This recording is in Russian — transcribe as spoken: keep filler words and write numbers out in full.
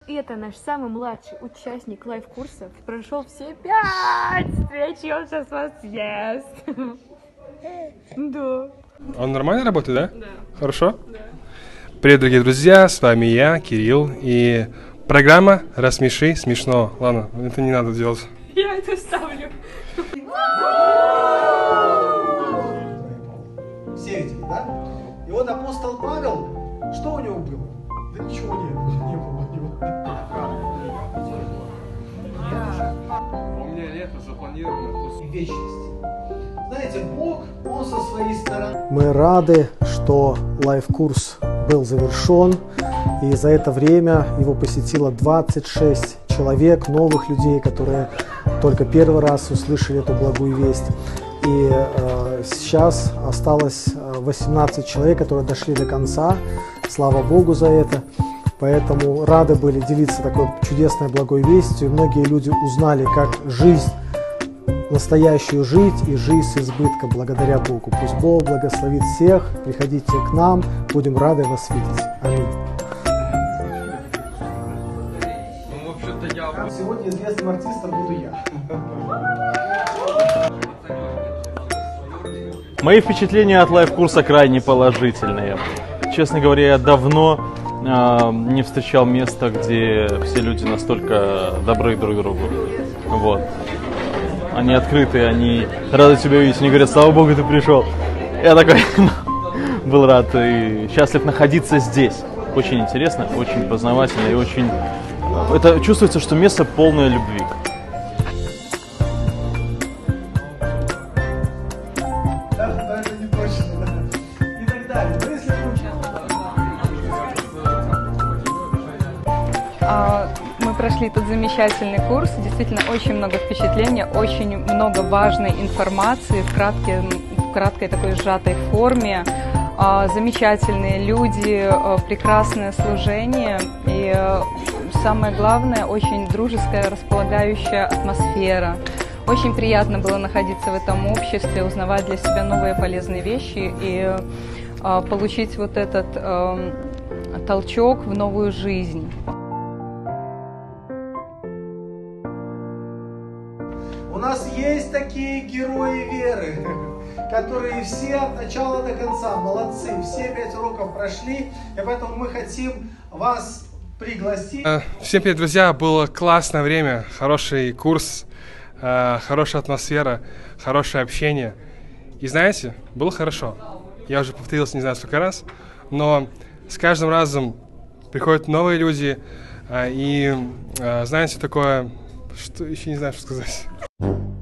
И это наш самый младший участник лайв-курсов. Прошел все пять встреч, и он сейчас вас съест. Да. Он нормально работает, да? Да. Хорошо? Да. Привет, дорогие друзья, с вами я, Кирилл, и программа «Рассмеши смешно». Ладно, это не надо делать. Я это ставлю. Все видели, да? И вот апостол Павел, что у него было? Да ничего не, не было у него. У меня нет запланировано. Вечность. Знаете, Бог, Он со своей стороны. Мы рады, что лайв-курс был завершен, и за это время его посетило двадцать шесть человек, новых людей, которые только первый раз услышали эту благую весть. И э, сейчас осталось восемнадцать человек, которые дошли до конца. Слава Богу за это. Поэтому рады были делиться такой чудесной благой вестью. И многие люди узнали, как жизнь настоящую жить и жизнь с избытка благодаря Богу. Пусть Бог благословит всех. Приходите к нам. Будем рады вас видеть. Аминь. Сегодня известным артистом буду я. Мои впечатления от лайв-курса крайне положительные. Честно говоря, я давно э, не встречал места, где все люди настолько добры друг к другу. Вот. Они открытые, они рады тебя видеть, они говорят: слава Богу, ты пришел. Я такой был рад и счастлив находиться здесь. Очень интересно, очень познавательно и очень... Это чувствуется, что место полное любви. Да, это не точно, да. И так далее. Но если Мы прошли тут замечательный курс, действительно очень много впечатлений, очень много важной информации в, кратке, в краткой такой сжатой форме. Замечательные люди, прекрасное служение и, самое главное, очень дружеская, располагающая атмосфера. Очень приятно было находиться в этом обществе, узнавать для себя новые полезные вещи и получить вот этот толчок в новую жизнь. у нас есть такие герои веры, которые все от начала до конца молодцы, все пять уроков прошли, и поэтому мы хотим вас пригласить. Всем привет, друзья, было классное время, хороший курс, хорошая атмосфера, хорошее общение. И знаете, было хорошо. Я уже повторился не знаю сколько раз, но с каждым разом приходят новые люди, и знаете такое, что еще не знаю, что сказать.